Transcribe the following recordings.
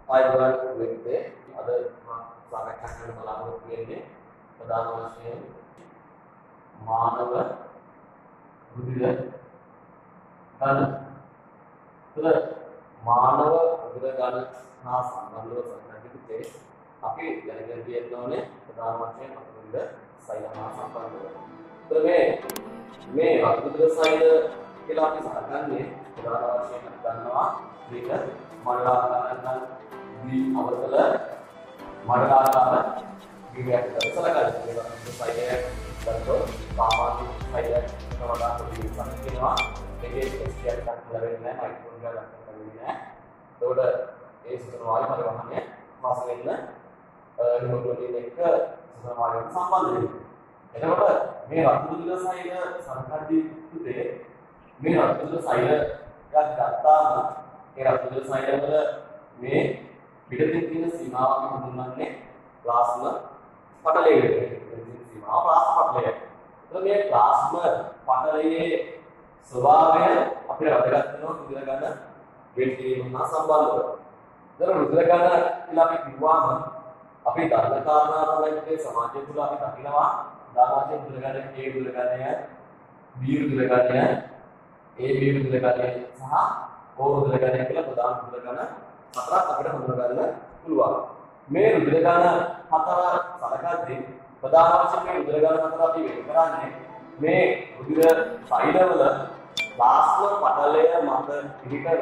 ආයතන වෙන්නේ අද සාකච්ඡා කරන බලාපොරොත්තු වෙන්නේ ප්‍රධාන වශයෙන් මානව රුධිර ගණන. මානව රුධිර ගණන හා සම්බන්ධව සම්බන්ධිතේ අපි දැනගෙන තියෙන්න ඕනේ ප්‍රධාන වශයෙන් රුධිර සෛල හා සම්බන්ධව. මේ රුධිර සෛල කියලා අපි සාකච්ඡාන්නේ ප්‍රධාන වශයෙන් ගන්නවා මේක මඩලාකාර දී අවතල මඩලාකාර ගියක් සලකලා තියෙනවා. සෛලය ගත්තොත් සාමාන්‍ය සෛලයක් වඩා පොඩි සංකේතනවා. ඒකේ ස්කේල් එකක් ලැබෙන්නේ නැහැ, මයික්‍රෝන් ගානක් ලැබෙන්නේ නැහැ. ඒකට ඒ සුසන වායු පරිවහනය පාස් වෙන්න හිමොග්ලෝබින් එක සුසන වායුවට සම්බන්ධ වෙනවා. එතකොට මේ රුධිර සෛල සංකල්පී තුතේ මේ රුධිර සෛලයක් ගත්තාම ඒ රුධිර සෛල වල මේ පිටතින් තියෙන සීමාවක් හඳුන්වන්නේ ප්ලාස්ම පටලයකට. සීමාව ප්ලාස්ම පටලය. එතකොට මේ ප්ලාස්ම පටලයේ ස්වභාවය අපිට වැදගත් වෙනවා රුධිර ගණන වෙන්වීම හා සම්බන්ධව. දැන් රුධිර ගණන කියලා අපි කිව්වම අපි දන්න කාරණා තමයි මේ සමාජය තුළ අපි දකිනවා දාමාශය රුධිර ගණන, A රුධිර ගණනය, B රුධිර ගණනය, AB රුධිර ගණනය සහ O රුධිර ගණනය කියලා ප්‍රධාන රුධිර ගණන හතරක් අපිට හඳුනා ගන්න පුළුවන්. මේ රුධිර ගණන හතර සලකද්දී ප්‍රධාන වශයෙන් මේ රුධිර ගණන හතර අපි වෙන් කරන්නේ මේ රුධිර සෛලවල ප්ලාස්ම පටලය මත පිහිටන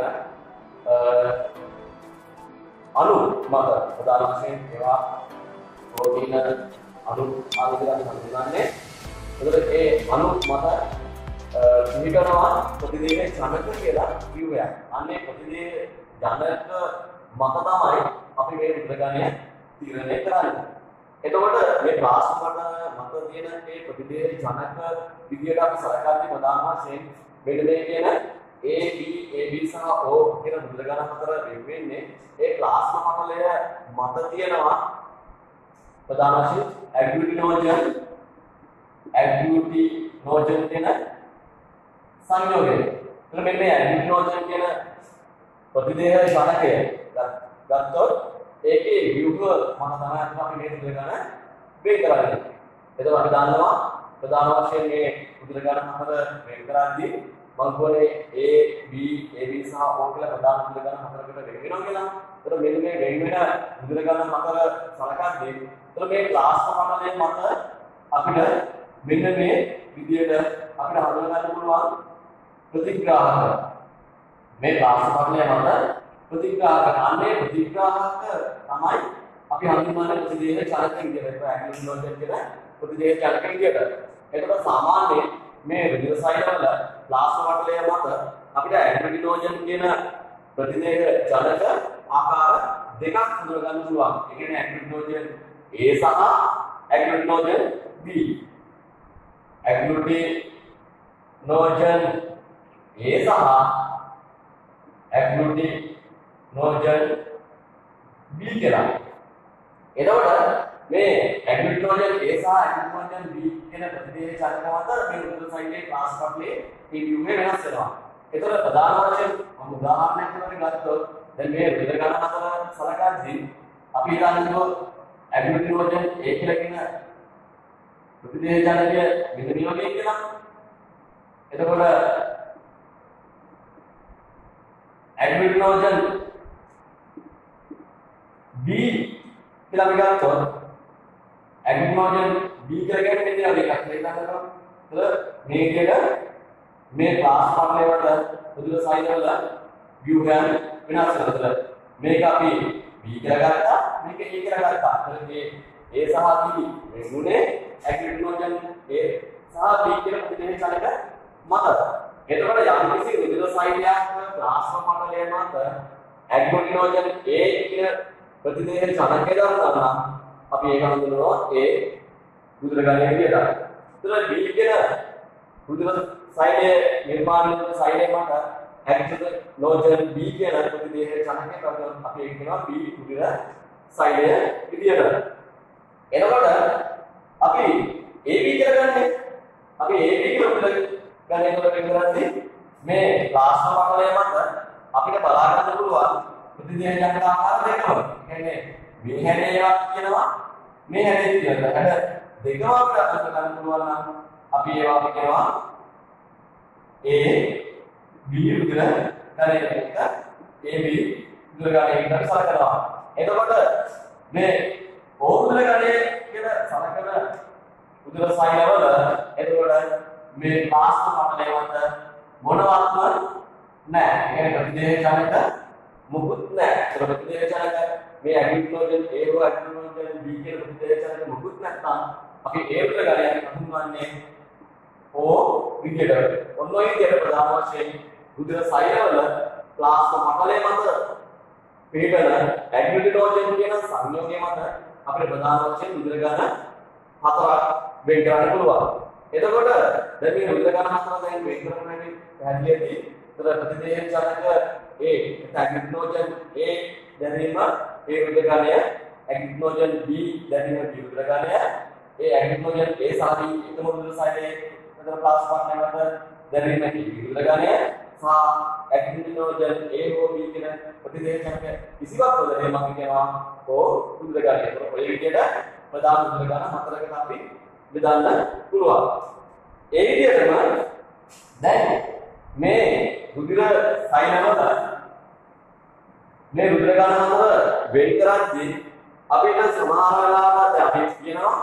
අණු මත ප්‍රධාන වශයෙන් ඒවා ප්‍රෝටීන අණු ආදී අපි හඳුන්වන්නේ. එතකොට ඒ අණු මත පිහිටනවා ප්‍රතිදේහ ජනක කියලා කිව්වයක්. අන්නේ ප්‍රතිදේහ ජනක මත තමයි අපි මේ රුධිර ගණනය තීරණය කරන්නේ. එතකොට මේ ප්ලාස්ම මත තියෙන මේ ප්‍රතිදේහ ජනක විදියට අපි සලකන්නේ ප්‍රධාන වශයෙන් මෙන්න මේ කියන A B සහ O කියන රුධිර ගණන හතර වෙන්නේ ඒ ප්ලාස්ම පටලය මත තියෙනවා ප්‍රධාන වශයෙන් ඇග්ලුටිනෝජන් කියන සංයෝගය. එතන මෙන්න මේ ඇග්ලුටිනෝජන් කියන ප්‍රතිදේහ ජනකය ගත්තොත් ඒකේ ව්‍යුහ මත තමයි අපි මේ රුධිර ගණන වෙන් කරන්නේ. එතකොට අපි දන්නවා ප්‍රධාන වශයෙන් මේ රුධිර ගණන හතර වෙන් කරද්දී මම කියන්නේ A B සහ O කියලා ප්‍රධාන රුධිර ගණන හතරකට වෙන් වෙනවා කියලා. එතකොට මෙන්න මේ වෙන් වෙන රුධිර ගණන හතර සලකද්දී එතකොට මේ ප්ලාස්ම පටලය මත අපිට මෙන්න මේ විදියට අපිට හඳුනා ගන්න පුළුවන් ප්‍රතිග්‍රාහක. මේ ප්ලාස්ම පටලය මත ප්‍රතිග්‍රාහක අන්නේ ප්‍රතිග්‍රාහක තමයි අපි හඳුන්වන්නේ ප්‍රතිදේහ චලක විදියට. ඇග්ලුටිනෝජන් කියන ප්‍රතිදේහ චලක විදියට. එතකොට සාමාන්‍යයෙන් මේ රුධිර සෛලවල ප්ලාස්ම පටලය මත අපිට ඇග්ලුටිනෝජන් කියන ප්‍රතිදේහ චලක ආකාර දෙකක් හඳුනා ගන්න පුළුවන්. ඒ කියන්නේ ඇග්ලුටිනෝජන් A සහ ඇග්ලුටිනෝජන් B. ඇග්ලුටිනෝජන් A සහ ඇග්ලුටිනෝජන් B කියලා. එතකොට මේ ඇග්ලුටිනෝජන් A සහ ඇග්ලුටිනෝජන් B කියන ප්‍රතිදේහ චලක මත මේ රුධිර සෛලයේ ප්ලාස්ම පටලයේ TBුමේ වෙනස් වෙනවා. එතකොට ප්‍රධාන වශයෙන් මම උදාහරණයක් විදිහට ගත්තොත් දැන් මේ රුධිර ගණන හතර සලකද්දී අපි හිතන්නේ ඇග්ලුටිනෝජන් A කියලා කියන ප්‍රතිදේහ චලකය මෙන්න මේ වගේ කියලා. එතකොට ඇග්ලුටිනෝජන් B කියලා අපි ගත්තොත් ඇග්ලුටිනෝජන් B කියලා කියන්නේ මෙන්න එකක් නේද? මේ විදිහට මේ ප්ලාස්ම පටලය වල රුධිර සෛලවල ව්‍යුහයන් වෙනස් වෙනවා. මේක අපි B කියලා ගත්තා, මේක A කියලා ගත්තා. මේ A සහ B වෙනුනේ ඇග්ලුටිනෝජන් A සහ B කියන ප්‍රතිදේහ චලක මත. එතකොට යම් කිසි රුධිර සෛලයක් ප්ලාස්ම පටලය මත ඇග්ලුටිනෝජන් A කියන ප්‍රතිදේහ චලකය දානවා අපි ඒක හඳුන්වනවා A රුධිර ගණනය විදියට. එතකොට B කියන රුධිර සෛලය නිර්මාණය වෙන සෛලය මත ඇග්ලුටිනෝජන් B කියන ප්‍රතිදේහ චලකය දානවා අපි ඒක කියනවා B රුධිර සෛලය විදියට. එතකොට අපි AB කියලා ගන්නේ අපි AB කියන රුධිර ගණනය වල වෙන කරන්නේ මේ ප්ලාස්ම පටලය මත අපිට බලා ගන්න පුළුවන් ප්‍රතිදේහ ජනක ආකාර දෙකම. කියන්නේ මේ හැඩයක් කියනවා මේ හැඩයක් කියනවා. හැඩ දෙකම අපිට අඳුර ගන්න පුළුවන් නම් අපි ඒවා අපි කියනවා A B උදර ගණනයක AB උදර ගණනයකට සලකනවා. එතකොට මේ O උදර ගණනය කියලා සලකන උදර සෛලවල එතකොට මේ පාස්තු පටලය මත මොනවත්ම නැහැ. ඒ කියන්නේ ප්‍රතිදේහ ජනක මුකුත් නැහැ. ඒක ප්‍රතිදේහ ජනක මේ ඇග්ලිනෝජන් A හෝ ඇග්ලිනෝජන් B කියන ප්‍රතිදේහ ජනක මුකුත් නැත්නම් අපි ඒ උදර ගණනය හඳුන්වන්නේ O විදියට. ඔන්න ඔය විදියට ප්‍රධාන වශයෙන් උදර සෛලවල ප්ලාස්ම පටලය මත පිළිගන ඇග්ලිනෝජන් කියන සංයෝගය මත අපිට ප්‍රධාන වශයෙන් උදර ගණන හතරක් වෙන් කරන්න පුළුවන්. එතකොට දැන් මේ උදර ගණන හතර දැන් වෙන් කරන්නේ පැහැදිලිවදී උදර ප්‍රතිදේහ ජනක A ඇග්ලිනෝජන් A දැනීම A උදර ගණනය ඇග්ලිනෝජන් B දැනීම B උදර ගණනය A ඇග්ලිනෝජන් A සහ B එකම උදර සෛලයේ උදර ප්ලාස්මා නැවත දැනීම B උදර ගණනය සහ ඇග්ලිනෝජන් A හෝ B කියන ප්‍රතිදේහ ජනක කිසිවක් නොදැනීම අපි කියනවා O උදර ගණනය. ඔය විදිහට ප්‍රධාන උදර ගණන හතරකට අපි බෙදන්න පුළුවන්. ඒ විදිහටම දැන් මේ රුධිර සෛලවල මේ රුධිර ගණන හතර වෙන් කරද්දී අපිට සමහර වෙලාවට අපි කියනවා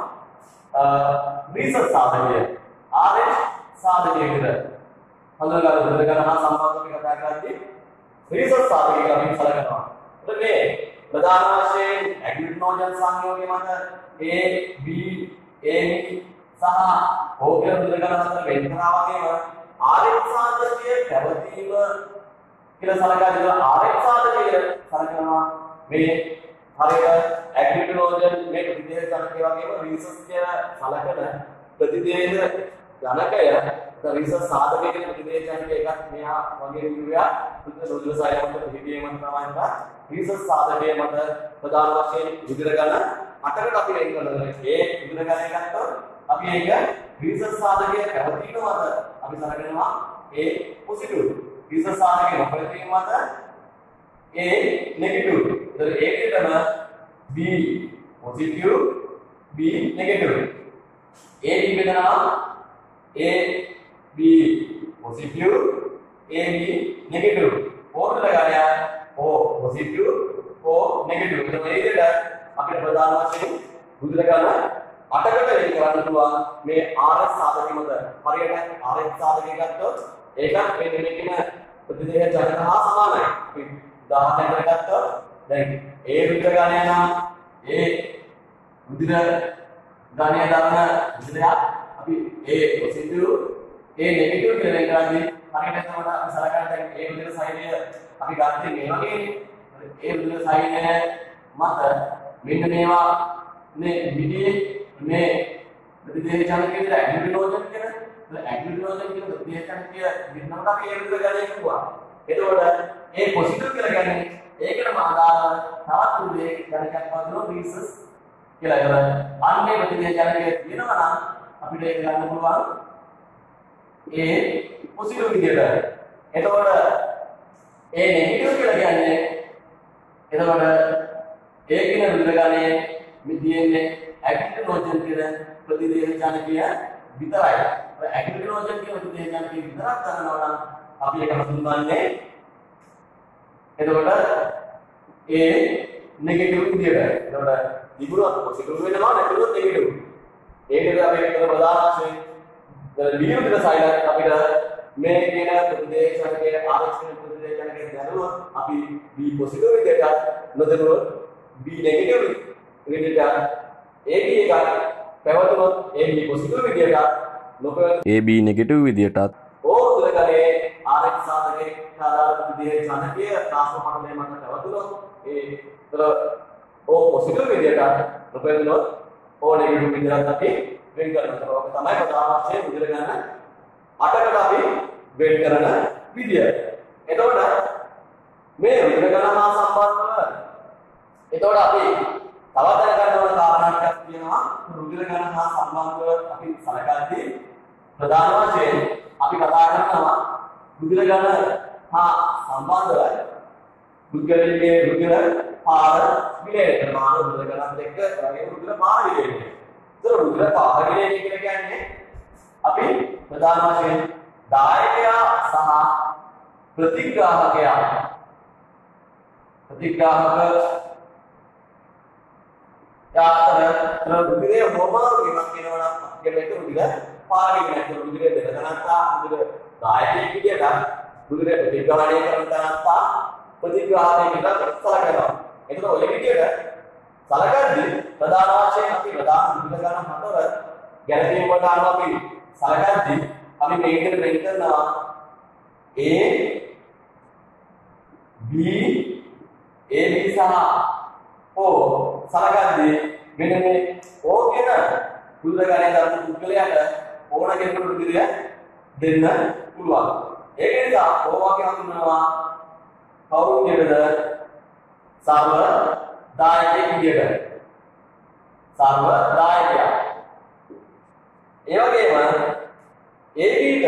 රීසස් සාධකය RH සාධකය කියලා. හඳුනගන්න රුධිර ගණන හා සම්බන්ධව කතා කරද්දී රීසස් සාධකය අපි සලකනවා. එතකොට මේ ප්‍රධාන වශයෙන් ඇග්ලිනෝජන් සංයෝගය මත A B AB සහ O කියන රුධිර ගණන හතර වෙන් කරා වගේම RH සාධකයේ පැවතීම කියලා සලකා දෙනවා. RH සාධකයේ සලකනවා මේ හරියට ඇග්ලිනෝජන් මේ ප්‍රතිදේහ ජනකය වගේම රීසස් කියන සලකන ප්‍රතිදේහ ජනකය රීසස් සාධකයේ කියන ප්‍රතිදේහ ජනකය එකක් මෙහා වගේ විදිහට රුධිර සෛලවලට පිළිගැනීම තමයි රීසස් සාධකයේ මත ප්‍රධාන වශයෙන් රුධිර ගණන 8කට අපි වෙන් කරනවා. ඒ රුධිර ගණනය ගත්තොත් අපි ඒක රීසස් සාධකයේ පැවතීම මත අපි සලකනවා A පොසිටිව්. රීසස් සාධකයේ නොපැවතීම මත A නෙගටිව්. ඒතර ඒකටම B positive B negative. A B බෙදනවා A B positive A B negative. ඕනතර ගණනය O පොසිටිව් O නෙගටිව්. ඒතර මේ විදිහට අපිට ප්‍රධාන වශයෙන් රුධිර ගණන 8කට වෙන් කරන්න පුළුවන් මේ RH සාධකය මත. හරියට RH සාධකය ගත්තොත් ඒකත් මේ දෙකේම ප්‍රතිදේහ ජනක හා සමානයි. අපි උදාහරණයක් ගත්තොත් දැන් A රුධිර ගණනය නම් A රුධිර ගණනය දරන රුධිරයක් අපි A පොසිටිව් A නෙගටිව් කියලා වෙන් කරන්නේ. හරියට එතකොට අපි සලකන දැන් A රුධිර සෛලය අපි ගත්තේ මේ වගේ. A රුධිර සෛලය මත මෙන්න මේවා මේ විදිහේ මේ ප්‍රතිදේහ ජනකයේ ඇග්ලිනෝජන් කියන ඇග්ලිනෝජන් කියන ප්‍රතිදේහ ජනකය වින්නකට අපි ඒ රුධිර ගණනය කිව්වා. එතකොට ඒ පොසිටිව් කියලා කියන්නේ ඒකටම ආදාළ තවත් රුධිර ජනකයක් වදිනවා රීසස් කියලා. ඒක අන්නේ ප්‍රතිදේහ ජනකයේ තියෙනවා නම් අපිට ඒක ගන්න පුළුවන් ඒ පොසිටිව් විදියට. එතකොට ඒ නෙගටිව් කියලා කියන්නේ එතකොට ඒ කියන රුධිර ගණනයේ මිදියන්නේ ඇග්ලිනෝජන් කියන ප්‍රතිදේහ ජනකය විතරයි. ඇග්ලිනෝජන් කියන ප්‍රතිදේහ ජනකය විතරක් ගන්නවා නම් අපි ඒක හඳුන්වන්නේ එතකොට A නෙගටිව් විදියට. එතකොට තිබුණොත් පොසිටිව් වෙනවා නැතිනම් නෙගටිව්. ඒකද අපි ඒක ප්‍රධාන වශයෙන් B රුධිර සෛලයක් අපිට මේ කියන ප්‍රතිදේහ ජනකයේ RH කියන ප්‍රතිදේහ ජනකයේ දැනුවොත් අපි B පොසිටිව් විදියට නොදැනුවොත් B නෙගටිව් විදියට AB එක පැවතුනොත් AB පොසිටිව් විදියට නොපැවතුනොත් AB නෙගටිව් විදියටත් ඕක උදේ RH සාධකයේ ආදාළ ප්‍රතිදේහ ජනකය ප්ලාස්මා පටලය මත පැවතුනොත් ඒතර O පොසිටිව් විදියට නොපැවතුනොත් O නෙගටිව් විදියට අපි වෙන් කරනවා. ඒක තමයි ප්‍රධාන වශයෙන් රුධිර ගණන 8කට අපි වෙන් කරන විදිය. එතකොට මේ රුධිර ගණන හා සම්බන්ධව එතකොට අපි තවත් දැනගන්න ඕන කාරණාවක් තියෙනවා. රුධිර ගණන හා සම්බන්ධව අපි සලකද්දී ප්‍රධාන වශයෙන් අපි කතා කරනවා රුධිර ගණන හා සම්බන්ධව පුද්ගලයේ රුධිර පාර විලේන කරනවා රුධිර ගණන් දෙක වගේ රුධිර පාර විලේන. ඒක රුධිර පාර විලේන කියලා කියන්නේ අපි ප්‍රධාන වශයෙන් දායකයා සහ ප්‍රතිග්‍රාහකයා යාතර රුධිරයේ හෝමාරු වීමක් වෙනවා නම් මේක රුධිර පාර විලේන රුධිරයේ දෙක ගණන්තා රුධිර දායකයෙක් විදියට රුධිරය ප්‍රතිග්‍රහණය කරන තැනත්තා ප්‍රතිග්‍රාහකයෙක් විදියට සලකනවා. එතකොට ඔය විදියට සලකද්දී ප්‍රධාන වශයෙන් අපි ප්‍රධාන රුධිර ගණන් හතර ගැලපීම් වලට අනුව අපි සලකද්දී අපි මේකට වෙන් කරනවා A B AB සහ O සලකද්දී මෙන්න මේ O කියන රුධිර ගණනය දරන පුද්ගලයාට ඕන කෙනෙකුට රුධිරය දෙන්න පුළුවන්. ඒක නිසා O වගේ හඳුන්වනවා කවුරුන් කියලාද සර්ව දායකයෙක් විදියට. සර්ව දායකයා. ඒ වගේම ABට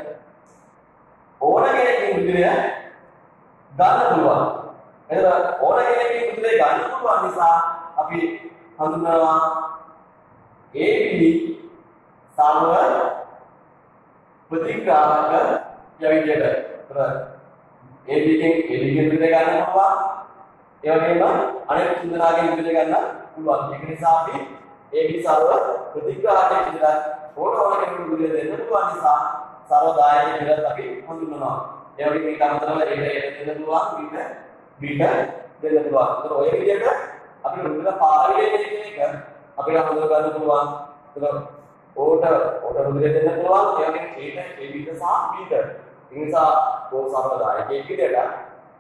ඕන කෙනෙක්ගේ රුධිරය ගන්න පුළුවන්. එතකොට ඕන කෙනෙක්ගේ රුධිරය ගන්න පුළුවන් නිසා අපි හඳුන්වනවා AB සර්ව ප්‍රතිග්‍රාහක යවිදියට. ඒතර AB ගෙන් රුධිරය ගන්න පුළුවන්. ඒ වගේම අනෙක් තුන්දෙනාගෙන් රුධිරය ගන්න පුළුවන්. ඒක නිසා අපි AB සර්ව ප්‍රතිග්‍රාහකයෙක් විදිහට ඕන කෙනෙකුට රුධිරය දෙන්න පුළුවන් නිසා සර්ව දායකයෙක් විදිහට අපි හඳුන්වනවා. ඒ වගේම මේක අමතරව A දෙන්න පුළුවන්, B දෙන්න පුළුවන්. ඒතර ඔය විදිහට අපි රුධිර පාරවිලේන කියන එක අපිට හඳුනා ගන්න පුළුවන්. ඒතර ඕට රුධිරය දෙන්න පුළුවන්. ඒ වගේම Aට ABට සහ Bට. ඒ නිසා O සර්ව දායකයෙක් විදිහට A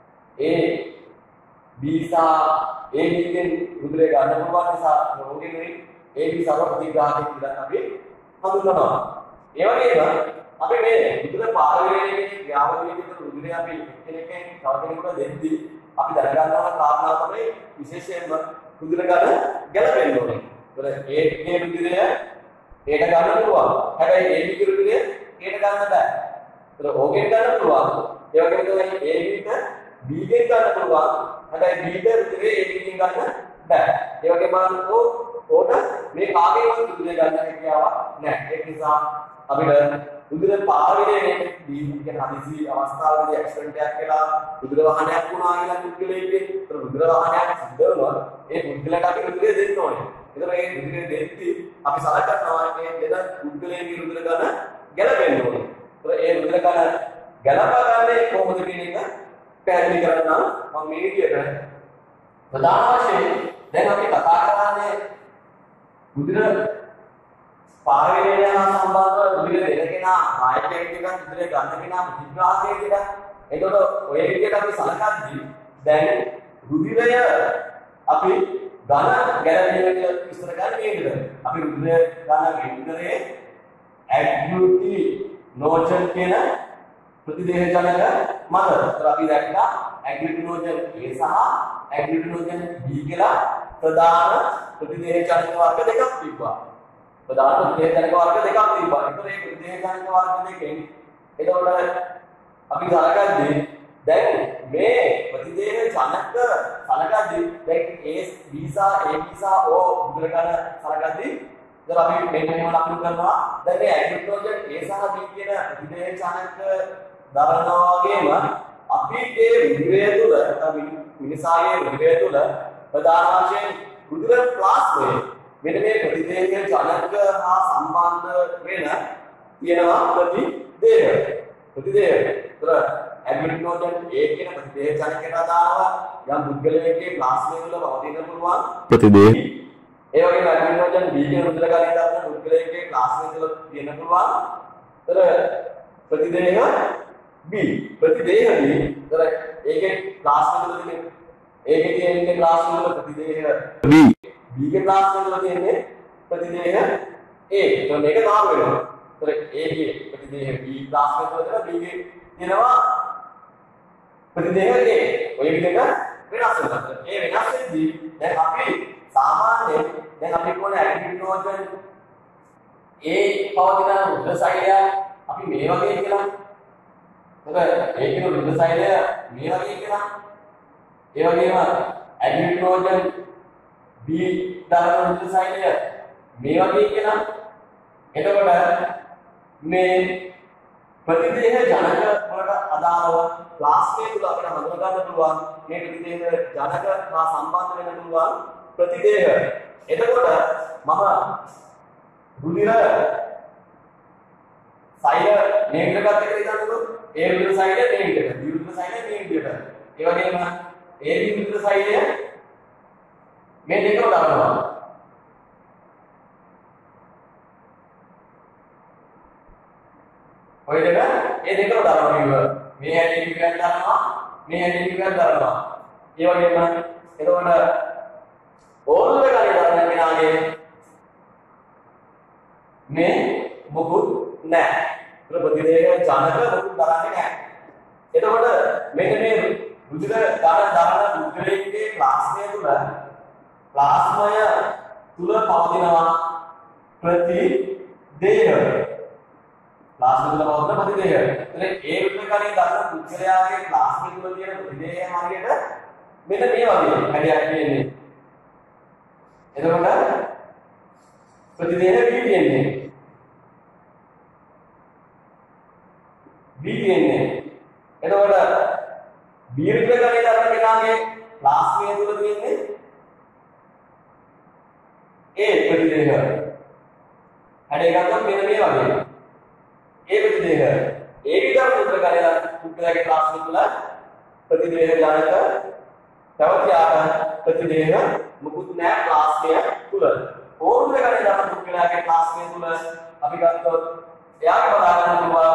B සහ AB ගෙන් රුධිරය ගන්න පුළුවන් නිසා රෝගීනේ AB සර්ව ප්‍රතිග්‍රාහකයෙක් විදිහට අපි හඳුන්වනවා. ඒ වගේම අපි මේ රුධිර පාරවිලේනයේ ක්‍රියාවලියක රුධිරය අපි එක්කෙනෙක්ගෙන් තව කෙනෙකුට දෙද්දී අපි දැනගන්නවා කාරණා තමයි විශේෂයෙන්ම රුධිර ගන්න ගැලපෙන්න ඕනේ. ඒතර A ගේ රුධිරය Aට ගන්න පුළුවන්. හැබැයි AB ගේ රුධිරය Aට ගන්න බෑ. ඒතර O ගෙන් ගන්න පුළුවන්. ඒ වගේම තමයි AB ට B ගෙන් ගන්න පුළුවන්. හැබැයි B ට රුධිරය AB ගෙන් ගන්න බෑ. ඒ වගේම ඕට මේ කාගේවත් රුධිරය ගන්න හැකියාවක් නැහැ. ඒක නිසා අපිට රුධිර පාරවිලේනයේදී කියන හදිසි අවස්ථාවකදී ඇක්සිඩන්ට් එකක් වෙලා රුධිර වහනයක් වුණා කියලා පුද්ගලයෙක්ගේ රුධිර වහනයක් සිද්ධ වුණා. ඒ පුද්ගලයාට අපි රුධිරය දෙන්න ඕනේ. ඒතර මේ රුධිරය දෙද්දී අපි සලකනවා මේ දෙන පුද්ගලයෙක්ගේ රුධිර ගන්න ගැලපෙන්න ඕනේ. ඒතර ඒ රුධිර ගන්න ගැලපා ගන්නේ කොහොමද කියන එක පැහැදිලි කරනවා. මම මේ විදිහට ප්‍රධාන වශයෙන් දැන් අපි කතා කරන්නේ රුධිර පාරවිලේනය හා සම්බන්ධව රුධිර දෙන කෙනා දායකයෙක් කියලා රුධිර ගන්න කෙනා ප්‍රතිග්‍රාහකයෙක් කියලා. එතකොට ඔය විදිහට අපි සලකද්දී දැන් රුධිරය අපි ඝන ගැලපීමේ විස්තර ගන්න නේද? අපි රුධිරය ගන්න රුධිරයේ ඇග්ලුටිනෝජන් කියන ප්‍රතිදේහ ජනක මත. ඒතර අපි දැක්කා ඇග්ලුටිනෝජන් A සහ ඇග්ලුටිනෝජන් B කියලා ප්‍රධාන ප්‍රතිදේහ ජනක වර්ග දෙකක් තිබ්බා. ප්‍රධාන ප්‍රතිදේහ ජනක වර්ග දෙකක් තිබ්බා. ඒතර මේ ප්‍රතිදේහ ජනක වර්ග දෙකෙන් එතකොට අපි සලකද්දී දැන් මේ ප්‍රතිදේහ ජනක සලකද්දී දැන් A B සහ AB සහ O මුද්‍ර ගන්න සලකද්දී ඉතින් අපි මෙන්න මෙහෙම ලකුණු කරනවා. දැන් මේ ඇග්ලුටිනෝජන් A සහ B කියන ප්‍රතිදේහ ජනක දරනවා වගේම අපිගේ රුධිරය තුළ මිනිසාගේ රුධිරය තුළ ප්‍රධාන වශයෙන් රුධිර ප්ලාස්මය මෙන්න මේ ප්‍රතිදේහ ජනක හා සම්බන්ධ වෙන තියෙනවා ප්‍රතිදේහ. ඒතර ඇග්ලුටිනෝජන් A කියන ප්‍රතිදේහ ජනකයට අදාළව යම් පුද්ගලයෙකුගේ ප්ලාස්මය වල පවතින පුළුවන් ප්‍රතිදේහ. ඒ වගේම ඇග්ලුටිනෝජන් B කියන රුධිර ගණනය දරන පුද්ගලයෙකුගේ ප්ලාස්මය වල තියෙන පුළුවන්. ඒතර ප්‍රතිදේහ B ප්‍රතිදේහදී ඒතර ඒකේ ප්ලාස්මය වල තියෙන ඒකේ තියෙන ප්ලාස්මය වල ප්‍රතිදේහ B ගේ ප්ලාස්මය වල තියෙන ප්‍රතිදේහ A. ඒතර මේක නාම වෙනවා. ඒතර A ගේ ප්‍රතිදේහ B ප්ලාස්මය වල තියෙන B ගේ තියෙනවා ප්‍රතිදේහ A. ඔය විදිහට වෙනස් වෙනවා. ඒ වෙනස් වෙද්දී දැන් අපි සාමාන්‍යයෙන් දැන් අපි කොහොමද ඇග්ලුටිනෝජන් A පවතින රුධිර සෛලය අපි මේ වගේ කියලා. ඒතර ඒකේ රුධිර සෛලය මේ වගේ කියලා. ඒ වගේම ඇඩිනිට්‍රෝජන් B දරන නුක්ලියෝසයිඩය මේ වගේ කියනවා. එතකොට මේ ප්‍රතිදේහ ජනක වලට අදාළව ප්ලාස්මේ තුල අපිට හඳුනා ගන්න පුළුවන් මේ ප්‍රතිදේහ ජනක හා සම්බන්ධ වෙන්න පුළුවන් ප්‍රතිදේහ. එතකොට මම රුධිර සෛල නේම්ඩ් එකත් එක්ක ඉඳන්කො ඒ රුධිර සෛලය නේම්ඩ් එක, B රුධිර සෛලය නේම්ඩ් එක. ඒ වගේම AB රුධිර සෛලය මේ දෙකම දානවා. ඔය දෙක ඒ දෙකම දානවා කිව්වා. මේ හැටි එකක් දානවා, මේ හැටි එකක් දානවා. ඒ වගේම එතකොට ඕල්ල ගානේ දාන කෙනාගේ මේ මොකුත් නැහැ. ප්‍රතිදේහ ජනක මොකුත් දාන්නේ නැහැ. එතකොට මෙන්න මේ රුධිර දාන රුධිරයේ ප්ලාස්මය තුල ප්ලාස්මය තුල පවතිනවා ප්‍රතිදේහ. ප්ලාස්මා තුල පවතින ප්‍රතිදේහ. එතන ඒ රුධිරකණේ දාන රුධිරයාගේ ප්ලාස්මා තුල තියෙන ප්‍රතිදේහ හරියට මෙන්න මේ වගේ හැඩයක් තියෙන්නේ. එතකොට ප්‍රතිදේහ B තියෙන්නේ. B තියෙන්නේ. එතකොට B රුධිරකණේ දාන කෙනාගේ ප්ලාස්මා තුල තියෙන්නේ ඒ ප්‍රතිදේහ. හැඩය ගත්තොත් මෙන්න මේ වගේ. ඒ ප්‍රතිදේහ ඒ විතර රුධිරකණේ රුධිරයාගේ ප්ලාස්මා තුල ප්‍රතිදේහ ජනක තවතියාට ප්‍රතිදේහ මුකුත් නැහැ ප්ලාස්මය තුල. ඕරුල ගණන් දාන රුධිරයාගේ ප්ලාස්මය තුල අපි ගත්තොත් එයාට බලා ගන්න පුළුවන්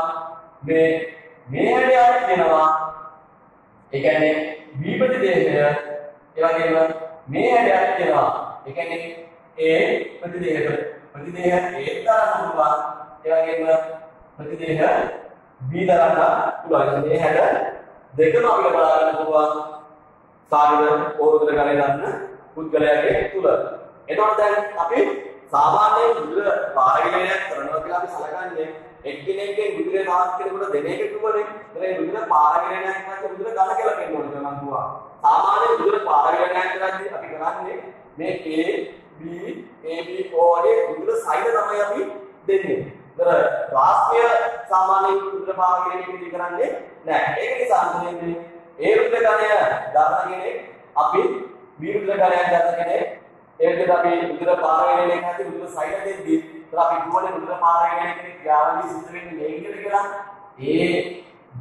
මේ හැඩයක් තියෙනවා. ඒ කියන්නේ B ප්‍රතිදේහය ඒ වගේම මේ හැඩයක් තියෙනවා. ඒ කියන්නේ A ප්‍රතිදේහ ප්‍රතිදේහ A දාන්න පුළුවන්. ඒ වගේම ප්‍රතිදේහ B දාන්න පුළුවන්. මේ හැඩ දෙකම අපිට බලා ගන්න පුළුවන්. සාමාන්‍ය ඕරුදල ගණන් ගන්න පුද්ගලයාගේ තුල. එතකොට දැන් අපි සාමාන්‍යයෙන් රුධිර පාරගමනයක් කරනවා කියලා අපි සලකන්නේ එක්කෙනෙක්ගෙන් රුධිරය තවත් කෙනෙකුට දෙන එක තුමනේ. ඒ රුධිර පාරගමනයක් නැත්නම් රුධිර ගල කියලා කියනවා මම කිව්වා. සාමාන්‍ය රුධිර පාරගමනයක් කරද්දී අපි කරන්නේ මේ A B AB O වගේ රුධිර සෛල තමයි අපි දෙන්නේ. ඒතර වාස්පය සාමාන්‍යයෙන් රුධිර පාරගමනයකදී කරන්නේ නැහැ. ඒක නිසා අන්තිමේදී ඒ රුධිර කණය දාන කෙනෙක් අපි B රුධිර කණයක් දාන කෙනෙක් ඒ විදිහට අපි රුධිර පාරගමනයක් නැති රුධිර සෛල දෙද්දී ඒතර අපි දුවනේ රුධිර පාරගමනයක් යාවලි සිද්ධ වෙන්නේ මේ විදිහට කියලා A B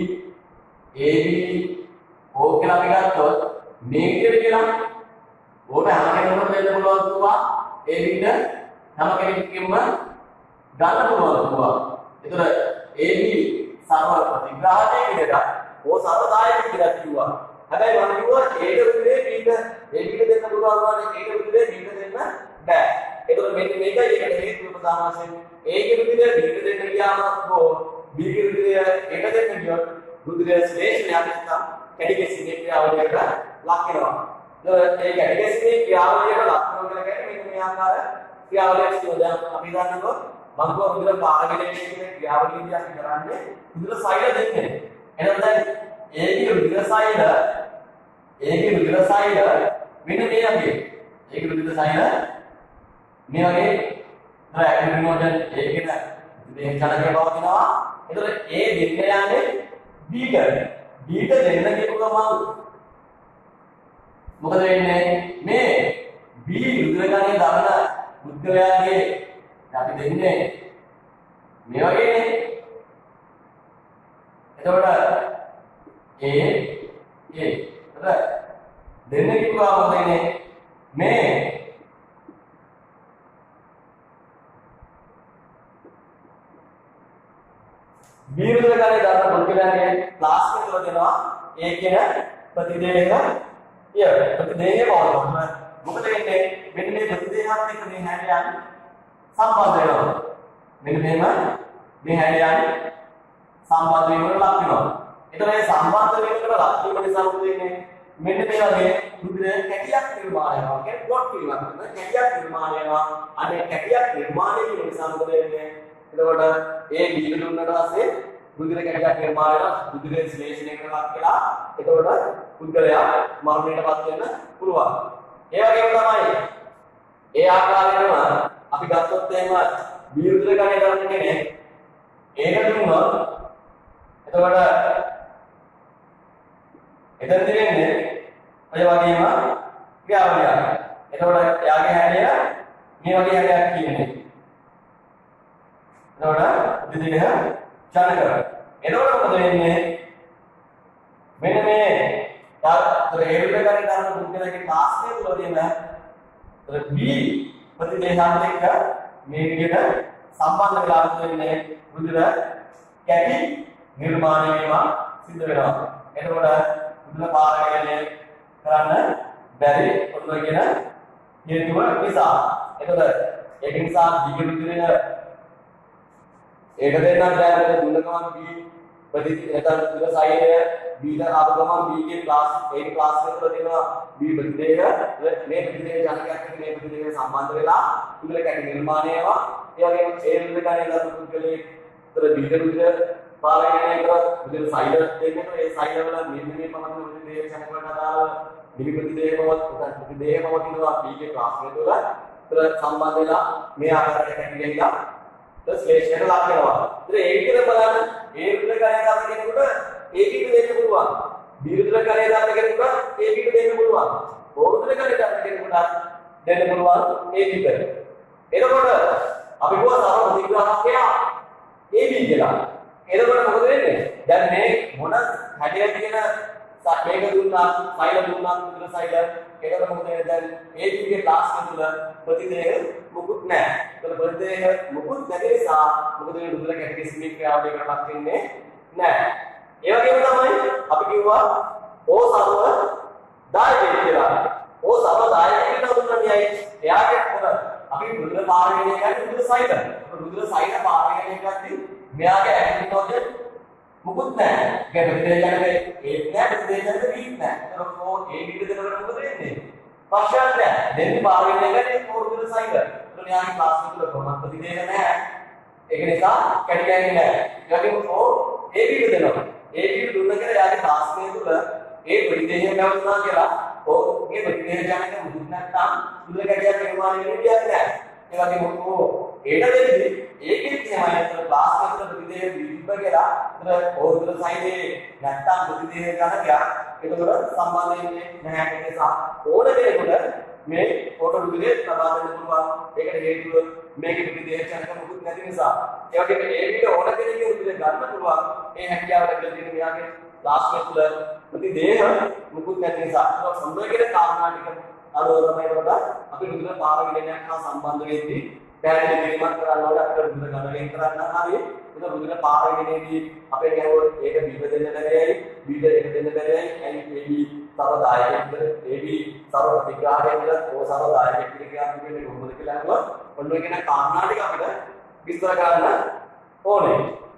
AB O කියලා අපි ගත්තොත් මේ විදිහට කියලා ඕක හැම කෙනෙකුටම දෙන්න පුළුවන් තුවා ඒ විදිහට හැම කෙනෙක්ගෙම ගන්න පුළුවන් තුවා. ඒතර AB සර්ව ප්‍රතිග්‍රාහකයේ විදිහට ඕ සර්වදායක කියලා කිව්වා. හැබැයි මම කිව්වා ඒක රුධිරේ බීට ඒ බීට දෙන්න පුළුවන් වුණානේ ඒක රුධිරේ බීට දෙන්න බෑ. ඒතකොට මෙන්න මේකයි ඒකට හේතුව ප්‍රධාන වශයෙන් ඒකේ රුධිරේ බීට දෙන්න ගියාම හෝ බීගේ රුධිරය එක දෙන්න ගියොත් රුධිරය ශ්ලේෂණය නැත්නම් කැඩිගැසීමේ ක්‍රියාවලියට ලක් වෙනවා. ඒතකොට මේ කැඩිගැසීමේ ක්‍රියාවලියට ලක් වෙනවා කියලා කියන්නේ මෙන්න මේ ආකාර ක්‍රියාවලියක් තියෙනවා. දැන් අපි ගන්නකො මම කිව්වා රුධිර පාරගමනයේ කියන ක්‍රියාවලියදී අපි කරන්නේ රුධිර සෛල දෙන්නේ. එහෙනම් දැන් ඒකේ රුධිර සෛල මෙන්න මේ වගේ. ඒකේ රුධිර සෛල මේ වගේ ඇඩිනිට්‍රෝජන් ඒකේන දෙක ජනකේ පවතිනවා. ඒතර ඒ දෙන්න යන්නේ බීට දෙන්න කියපු ගමන් මොකද වෙන්නේ? මේ B රුධිර කණේ දරන පුද්ගලයාගේ අපි දෙන්නේ මේ වගේනේ. එතකොට දෙන්න කිව්වා මොකද මේ බීරුධිර කණේ දාන පුද්ගලයාගේ ප්ලාස්මා තුළ දෙනවා ඒකේන ප්‍රතිදේහය ප්‍රතිදේහය බලනවා. මොකද වෙන්නේ? මෙන්න මේ ප්‍රතිදේහات එක්ක මේ හැඩයන් සම්බන්ධ වෙනවා. මෙන්න මේ හැඩයන් සම්බන්ධ වීමකට ලක් වෙනවා. එතකොට මේ සම්බන්ධ වීමකට ලක් වීම නිසා මොකද වෙන්නේ? මෙන්න මේ වගේ රුධිර කැටියක් නිර්මාණය වෙනවා. කියන්නේ ඩොට් වීමක් නෙවෙයි කැටියක් නිර්මාණය වෙනවා. අනේ කැටියක් නිර්මාණය වීම නිසා මොකද වෙන්නේ? එතකොට ඒ බීජ දුන්නට පස්සේ රුධිර කැටියක් නිර්මාණය වෙනවා. රුධිරය ශ්ලේෂණය කරනවා කියලා. එතකොට පුද්ගලයා මරණයටපත් වෙන්න පුළුවන්. ඒ වගේම තමයි ඒ ආකාරයෙන්ම අපි ගත්තොත් එහෙම බීරුධිර කණේ දරන කෙනෙක් ඒක දුන්නොත් එතකොට එතනදී වෙන්නේ ඔය වගේම ක්‍රියාවලියක්. එතකොට එයාගේ හැඩය මේ වගේ හැඩයක් කියන්නේ. එතකොට දෙදෙහ ජනක. එතකොට මොකද වෙන්නේ? මෙන්න මේ තාත්තර ඒරුල කරේ තරම පුද්ගලයාගේ තාස්නේ තුල තියෙන B ප්‍රතිදේශාත් එක්ක මේ විදිහට සම්බන්ධ වෙලා තියෙන්නේ රුධිර කැටි නිර්මාණය වීම සිද්ධ වෙනවා. එතකොට රුධිර පාරායනය කරන්න බැරි ඔන්න කියන හේතුව නිසා. එතකොට ඒක නිසා දීර්ඝ රුධිරය ඒක දෙන්නා දැන් දුන්න ගමන් B ප්‍රතිදේශ රුධිර සෛලය B ද ආපු ගමන් B ගේ ක්ලාස් A ක්ලාස් එකකට දෙනවා B ප්‍රතිදේශ මේ ප්‍රතිදේශ ජනකයක් එක්ක මේ ප්‍රතිදේශ සම්බන්ධ වෙලා රුධිර කැටි නිර්මාණය වෙනවා. ඒ වගේම ඒ රුධිර කණේ දරන පුද්ගලයෙක් තර දීර්ඝ රුධිර පාරායනය කරලා රුධිර සෛල දෙන්නට ඒ සෛල වල මේ පමණ රුධිර ජනකවලට අදාළ දිවි ප්‍රතිදේහමව තියෙනවා B ගේ ක්ලාස් එක තුළ සම්බන්ධ වෙලා මේ ආකාරයට කැටි ගිහිලා ශ්ලේෂණයට ලක් වෙනවා. ඉතින් ඒ විදිහට බලන්න ඒ රුධිර කණේ දරන කෙනෙකුට AB දෙන්න පුළුවන්. B රුධිර කණේ දරන කෙනෙකුට AB දෙන්න පුළුවන්. O රුධිර කණේ දරන කෙනෙකුට දෙන්න පුළුවන් AB. එතකොට අපි ගුවා සම ප්‍රතිග්‍රාහකය AB කියලා. එතකොට මොකද වෙන්නේ? දැන් මේ මොන හැඩයක් තියෙන මේක දුන්නා, සෛල දුන්නා, රුධිර සෛල. එතකොට මොකද වෙන්නේ? දැන් AB ගේ ක්ලාස් එක තුල ප්‍රතිදේහ මුකුත් නැහැ. ඒතකොට ප්‍රතිදේහ මුකුත් නැති නිසා මොකද මේ රුධිර කැටි කිසිම ක්‍රියාවලියකට ලක් වෙන්නේ නැහැ. ඒ වගේම තමයි අපි කිව්වා O සර්ව දායකයෙක් කියලා. O සර්ව දායකයෙක් කියලා දුන්නනියයි. එයාට මොකද? අපි රුධිර පාරායනය කරන්නේ රුධිර සෛල. රුධිර සෛල පාරායනය කරද්දී මෙයාගේ ඇක්ටිනෝජන් මුකුත් නැහැ. ඒක ප්‍රතිදේශයකට ඒක නෑ ප්‍රතිදේශයකට බීක් නෑ. ඒතකොට O A B දෙනකොට මොකද වෙන්නේ? ප්‍රශ්නයක් නෑ. දෙන්නේ පාරායනය කරන්නේ රුධිර සෛල. ඒතකොට මෙයාගේ ක්ලාස් එක තුල කොහොමද ප්‍රතිදේශ නෑ. ඒක නිසා කැටි ගන්නේ නෑ. ඒ වගේම O A B දෙනවා. A B දුන්න කියලා එයාගේ ක්ලාස් එක තුල ඒ ප්‍රතිදේශය නැවතුනා කියලා ඔහුගේ ප්‍රතිදේශ ජනක මුදුන් නැත්නම් රුධිර කැටියක් නිර්මාණය වෙන්නේ නැහැ. ඒ වගේම ඒට දෙන්නේ ඒකෙත් තමයි අතන ක්ලාස් එකට ප්‍රතිදේශ විවිධ කියලා අතන රුධිර සෛලයේ නැත්නම් ප්‍රතිදේශ ජනකයක් ඒකට සම්බන්ධ වෙන්නේ නැහැ. ඒ නිසා ඕන කෙනෙකුට මේ ෆොටෝ රුධිරය ලබා දෙන්න පුළුවන්. ඒකට හේතුව මේකේ ප්‍රතිදේශ ජනක මුකුත් නැති නිසා. ඒ වගේම ඒකට ඕන කෙනෙකුගේ රුධිරය ගන්න පුළුවන්. ඒ හැකියාව ලැබෙලා තියෙන මෙයාගේ ක්ලාස් එක තුළ ප්‍රතිදේහ මුකුත් නැති නිසා. ඒක සම්බන්ධ කාරණා ටික අරෝ තමයි වලට අපි රුධිර පාරායනයක් හා සම්බන්ධ වෙද්දී පැහැදිලි කිරීමක් කරන්න ඕනේ. අපිට රුධිර ගණනය කරන්න හරියි. ඒක රුධිර පාරායනයේදී අපේ කියවොත් ඒක බීජ දෙන්න බැරියයි, බීජ එක දෙන්න බැරියයි. AB සර්ව දායකයෙක් AB සර්ව ප්‍රතිග්‍රාහකයෙක් කියලා O සර්ව දායකයෙක් කියලා කියන්නේ කොහොමද කියලා අහුවා. ඔන්න ඔය කියන කාරණා ටික අපිට විස්තර කරන්න ඕනේ.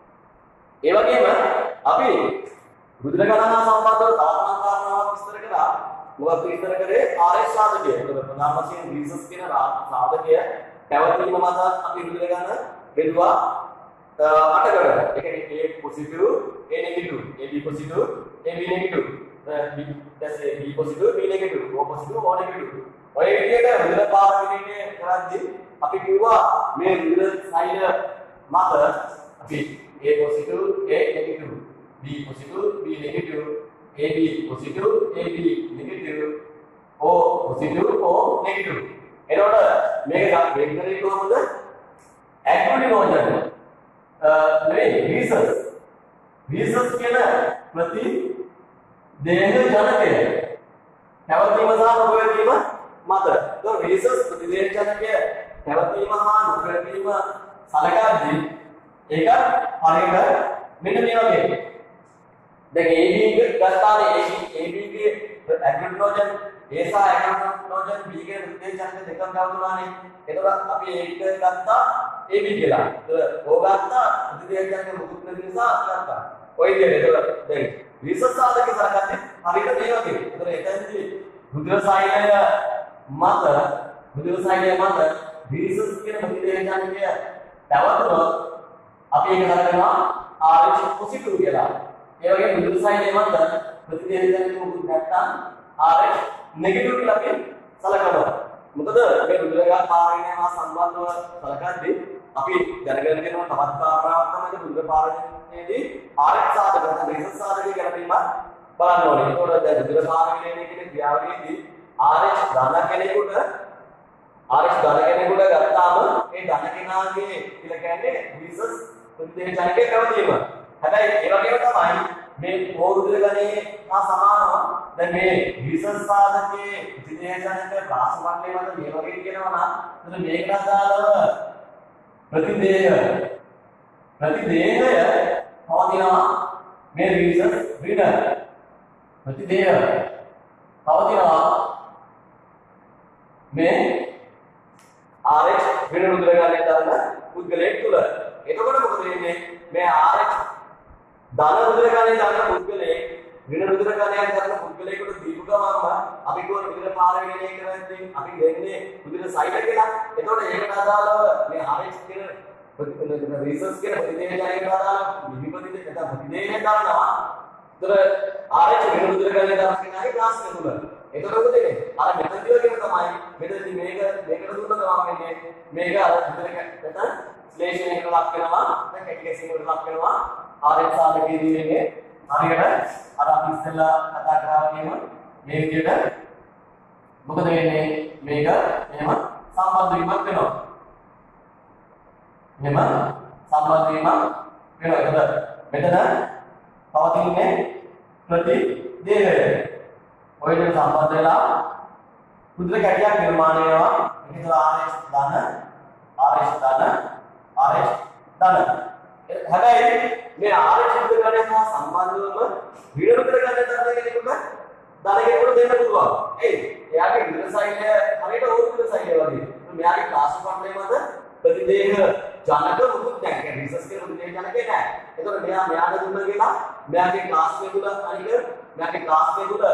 ඒ වගේම අපි රුධිර ගණන සම්බන්ධව තාපමාන කාරණාවක් විස්තර කරා. මොකක්ද විස්තර කරේ? RS සාධකය. ඒක ප්‍රධාන වශයෙන් රීසස් කියන සාධකය පැවතීම මත අපි රුධිර ගණන බෙදුවා 8කට. ඒ කියන්නේ A positive, A negative, AB positive, AB negative. B positive, B negative, O positive, O negative. ඔය විදිහට රුධිර පාරායනය කරද්දී අපි කිව්වා මේ රුධිර සෛල මත අපි A positive, A negative, B positive, B negative, AB positive, AB negative, O positive, O negative. එතකොට මේක වෙන් කරේ කොහොමද? ඇක්ටිනෝජන් නෙවෙයි රීසස් කියන ප්‍රති දේහ ජනකය පැවතීම සහ නොපැවතීම මත. ඒතකොට රීසස් ප්‍රතිදේහ ජනකය පැවතීම හා නොපැවතීම සලකද්දී ඒක හරියට මෙන්න මේ වගේ. දැන් AB ගත්තානේ AB ගේ ඇක්ටිනෝජන් A සහ ඇක්ටිනෝජන් B ගේ ප්‍රතිදේශ ජනක දෙකම පැවතුනානේ. එතකොට අපි ඒක ගත්තා AB කියලා. ඒක O ගත්තා ප්‍රතිදේශ ජනක මුකුත් නැති නිසා ගත්තා. ඔය විදිහට. එතකොට දැන් රීසස් සාධක සලකන්නේ හරියට මේ වගේ. එතකොට එතනදී රුධිර සෛලය මත රීසස් කියන ප්‍රතිදේශ ජනකය පැවතුනොත් අපි ඒක කරනවා RH positive කියලා. ඒ වගේ විදුලි සයිලේ මත ප්‍රතිදේශයෙන් මොකුත් නැත්තම් RH negative කියලා අපි සලකනවා. මොකද මේ විදුලි පාරණය හා සම්බන්ධව සලකද්දී අපි දැනගෙන තියෙනවා තවත් කාරණාවක් තමයි විදුලි පාරණයේදී RH සාධක නැත්නම් රේසස් සාධකයේ ගැලපීම බලන්න ඕනේ. ඒකෝට දැන් විදුලි පාරණය කියන ක්‍රියාවලියේදී RH ධන කෙනෙකුට ගත්තාම ඒ ධන කෙනාගේ කියලා කියන්නේ රේසස් ප්‍රතිදේශයන්ගේ පැවතීම. හැබැයි ඒ වගේම තමයි මේ මොහොතේ ගණේ හා සමානව දැන් මේ රේසස් සාධකයේ ප්‍රතිදේශයන්ගේ ක්ලාස් මණ්ඩලයේ මත මේ වගේ කියනවා නම් මේකට අදාළව ප්‍රතිදේහය පවතිනවා මේ රේසස් රිඩර් ප්‍රතිදේහය පවතිනවා මේ RH වෙන රුධිරගණය දාන පුද්ගලයෙක් තුල. එතකොට මොකද වෙන්නේ? මේ RH ධන රුධිරගණය දාන පුද්ගලයෙක් වෙන රුධිරගණය කරන පුද්ගලයෙකුට දීපු ගමන්ම අපි කොහොම රුධිර පාරණය කරද්දී අපි දෙන්නේ රුධිර සයිඩ් කියලා. එතකොට ඒකට අදාළව මේ RH කියන රිසර්ච් කියන ප්‍රතිදේශයකට අදාළව ප්‍රතිදේශය දානවා. ඒතර RH වෙන රුධිරගණය දාන කෙනාගේ ක්ලාස් එක තුල. එතකොට මොකද වෙන්නේ? අර මෙතනදී වගේම තමයි මෙතනදී මේකට දුන්නද වෙන්නේ මේක අර විතරක නැත්නම් ස්ලේෂන් එකට ලක් වෙනවා නැත්නම් කැටිකේසින් එකට ලක් වෙනවා RH සාධකයේදී වෙන්නේ හරියට අර අපි ඉස්සෙල්ලා කතා කරා වගේම මේ විදිහට මොකද වෙන්නේ මේක එහෙම සම්බන්ධ වීමක් වෙනවා. එහෙම සම්බන්ධ වීමක් වෙනවා. එතකොට මෙතන පවතින්නේ ප්‍රතිදේහය. ඔය දෙක සම්බන්ධ වෙලා රුධිර කැටියක් නිර්මාණය වෙනවා. ඒක RH ධන. හැබැයි මේ RH රුධිර ගණය හා සම්බන්ධවම රිඩර් රුධිර ගණය තරන කෙනෙකුට ධනකෙකුට දෙන්න පුළුවන්. එයාගේ රුධිර සෛලය හරියට ඕක රුධිර සෛලය වගේ. මෙයාගේ ක්ලාස් ෆන්ඩේ මත ප්‍රතිදේහ ජනක මුකුත් නැහැ. රිසර්ච් කරන ප්‍රතිදේහ ජනකේ නැහැ. ඒතකොට මෙයාට දුන්න කියලා මෙයාගේ ක්ලාස් එකේ තුල අනික මෙයාගේ ක්ලාස් එකේ තුල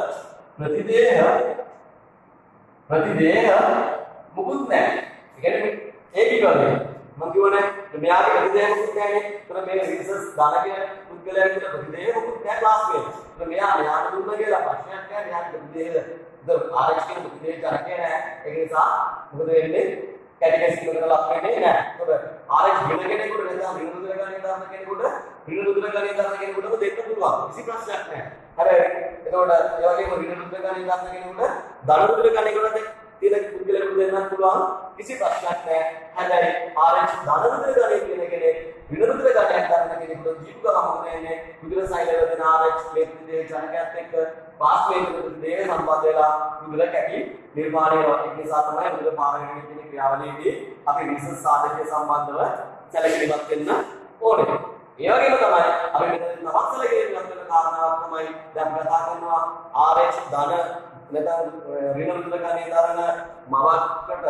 ප්‍රතිදේහ මුකුත් නැහැ. ඒ කියන්නේ ඒක වගේ මම කියවනේ මෙයාගේ ප්‍රතිදේහ මුකුත් නැහැනේ. ඒතර මේ රිසර්ච් ධනකේ පුද්ගලයාගේ ප්‍රතිදේහ මුකුත් නැහැ ක්ලාස් එකේ. ඒතර මෙයාට දුන්න කියලා ප්‍රශ්නයක් නැහැ. මෙයාගේ ප්‍රතිදේහ RH කියන ප්‍රතිදේහ ජනකේ නැහැ. ඒ නිසා මොකද වෙන්නේ? කැටිකේසින් එකට ලක් වෙන්නේ නැහැ. ඒතර RH වෙන කෙනෙකුට නැත්නම් රිනුදුර ගණන් දාන කෙනෙකුට රිනුදුර ගණන් දාන කෙනෙකුටම දෙන්න පුළුවන්. කිසි ප්‍රශ්නයක් නැහැ. හැබැයි එතකොට ඒ වගේම රිනුදුර ගණන් දාන කෙනෙකුට ධනදුර ගණනකට තියෙන පුද්ගලයෙකුට දෙන්නත් පුළුවන්. කිසි ප්‍රශ්නයක් නැහැ. හැබැයි RH ධනදුර ගණන් කියන කෙනෙක් රිනුදුර ගණන් දාන කෙනෙකුට දීපු ගමන් මොකද වෙන්නේ? රුධිර සෛලවල දෙන RH ප්‍රතිදේහ ජනකයත් එක්ක පාස්වේට් ප්‍රතිදේහ සම්බන්ධ වෙලා රුධිර කැටි නිර්මාණය වෙනවා. ඒ නිසා තමයි රුධිර පාරණය කියන ක්‍රියාවලියේදී අපි රිසර්ච් සාධකයේ සම්බන්ධව සැලකිලිමත් වෙන්න ඕනේ. ඒ වගේම තමයි අපි මෙතන තවත් සැලකිලිමත් වෙන කාරණාවක් තමයි දැන් කතා කරනවා RH ධන නැත්නම් ඍණ රුධිර ගණනය දරන මවකට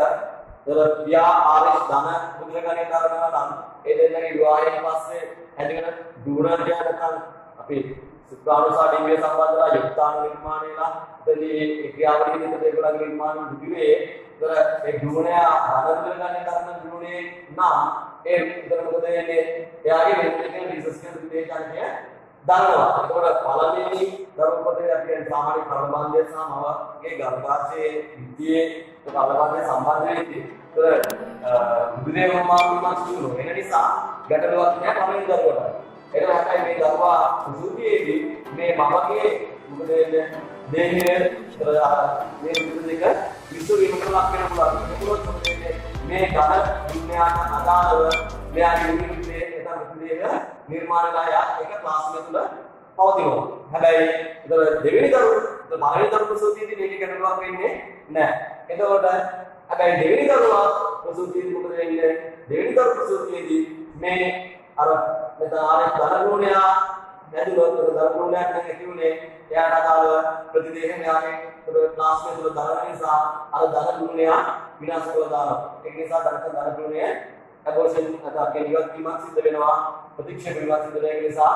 පියා RH ධන රුධිර ගණනය දරනවා නම් ඒ දෙන්නගේ විවාහයෙන් පස්සේ ඇතිවන දුරණය නැත්නම් අපි සුත්‍රානුසාරින්ගේ සම්බන්ධලා යුක්තාණු නිර්මාණයලා එතනදී ඒ ක්‍රියාවලියේදී ඒගොල්ලන්ගේ නිර්මාණ දුවේ ඒතර ඒ දුරණය ධනදුර ගණනය කරන දුරණේ නම් ඒ විතර මොකද වෙන්නේ එයාගේ මෙන්ටල් රිසර්ච් කියන විදේශාංශය දරනවා. ඒකට පළවෙනි දරුවපතේ අපි සාමාන්‍ය ප්‍රබන්ධය සහ මවගේ ගර්භාෂයේ විද්‍යාවේ ප්‍රබන්ධය සම්බන්ධ වෙන්නේ. ඒතර බුදුදේවමාතුමා සුළු වෙන නිසා ගැටලුවක් නැහැ පළවෙනි දරුවට. ඒක හැබැයි මේ දරුවා සුසුතියේදී මේ මමගේ මොකද වෙන්නේ දෙහිනේ මේ විදිහ දෙක විශ්ව වීමකට ලක් වෙන පුළුවන්. ඒකලොත් මොකද වෙන්නේ මේ ධන විඥාන අදාළව මෙයාගේ විදිහේ ප්‍රතිදේහ නිර්මාණකාරයා එක ක්ලාස් එක තුල පවතිනවා. හැබැයි ඒක දෙවෙනි දරුවෝ පළවෙනි දරුවෝ ප්‍රසූතියේදී මේක ගැටලුවක් වෙන්නේ නැහැ. එතකොට හැබැයි දෙවෙනි දරුවා ප්‍රසූතියේදී මොකද වෙන්නේ? දෙවෙනි දරුවෝ ප්‍රසූතියේදී මේ අර මෙතන RH ධනගුණය නැතිවෙන ධනගුණයක් නැහැ කියුනේ එයාට අදාළ ප්‍රතිදේහ මෙයාගේ ක්ලාස් එක තුල දරන නිසා අර ධනගුණය විනාශ කරලා දානවා. ඒ නිසා ධනගුණය ඇබෝෂන් අතක්කේ ඉවත් වීමක් සිද්ධ වෙනවා. ප්‍රතික්ෂේප වීමක් සිද්ධ වෙන නිසා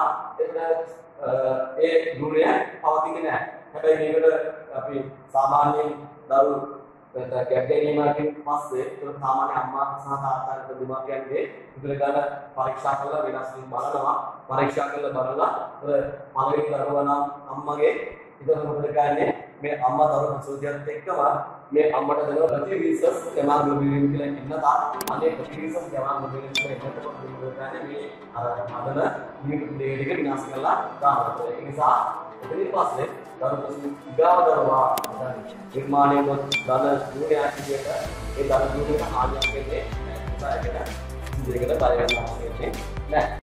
ඒ ගුණය පවතින්නේ නැහැ. හැබැයි මේකට අපි සාමාන්‍යයෙන් දරු ගැට ගැනීමකින් පස්සේ ඒක සාමාන්‍ය අම්මා සහ තාත්තාට දෙමාපියන්ගේ ඉදිරි ගන්න පරීක්ෂා කරලා වෙනස් වීම බලනවා. පරීක්ෂා කරලා බලලා පළවෙනි දරුවා නම් අම්මගේ ඉතින් මොකද කරන්නේ මේ අම්මා දරුවා ප්‍රසූතියත් එක්කම මේ අම්මට දෙන ප්‍රතිවිශේෂ හෙමෝග්ලෝබින් කියලා ඉන්නතා අනේ ප්‍රතිවිශේෂ හෙමෝග්ලෝබින් කියලා ඉන්නකොට මොකද කරන්නේ මේ අර මදන නිකුත් දෙක විනාශ කරලා දානවා. ඒ නිසා ඉතින් පස්සේ දරුවා දරුවා නිර්මාණය වන ධන ශූන්‍යයක් විදියට ඒ ධන ශූන්‍යක හානියක් වෙන්නේ නැහැ. ඒකට ඉදිරියට බය වෙන්න අවශ්‍ය නැහැ.